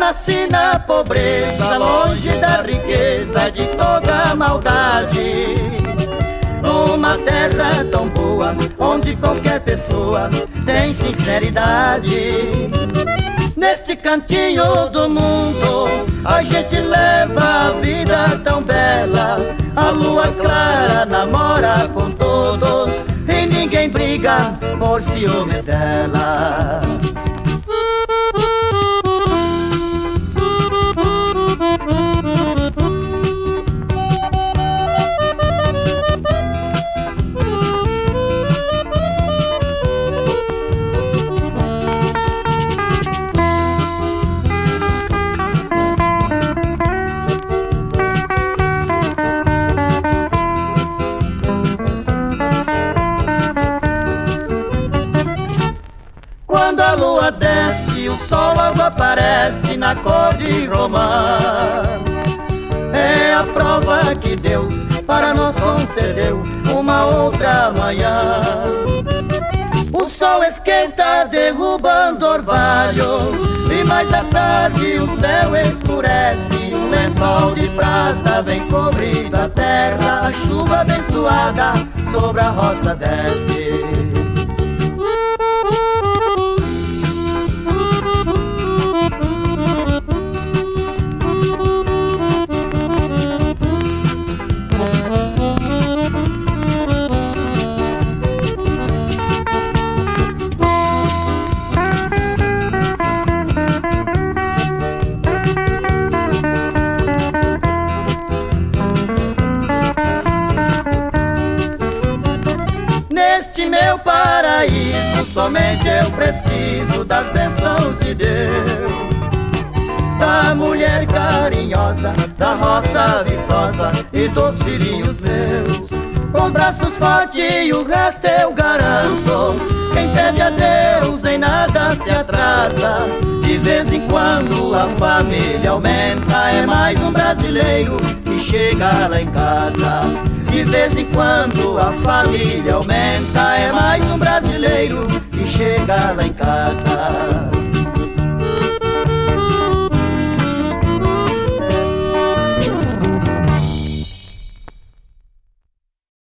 nasci na pobreza, longe da riqueza, de toda a maldade. Numa terra tão boa, onde qualquer pessoa tem sinceridade. Neste cantinho do mundo, a gente leva a vida tão bela. A lua clara namora com todos e ninguém briga por ciúmes dela. Quando a lua desce, o sol logo aparece na cor de romã. É a prova que Deus para nós concedeu uma outra manhã. O sol esquenta derrubando orvalho, e mais à tarde o céu escurece. Um lençol de prata vem cobrir a terra, a chuva abençoada sobre a roça desce. Neste meu paraíso, somente eu preciso das bênçãos de Deus, da mulher carinhosa, da roça viçosa e dos filhinhos meus. Com os braços fortes e o resto eu garanto, quem pede a Deus em nada se atrasa. De vez em quando a família aumenta, é mais um brasileiro que chega lá em casa. De vez em quando a família aumenta, é mais um brasileiro que chega lá em casa.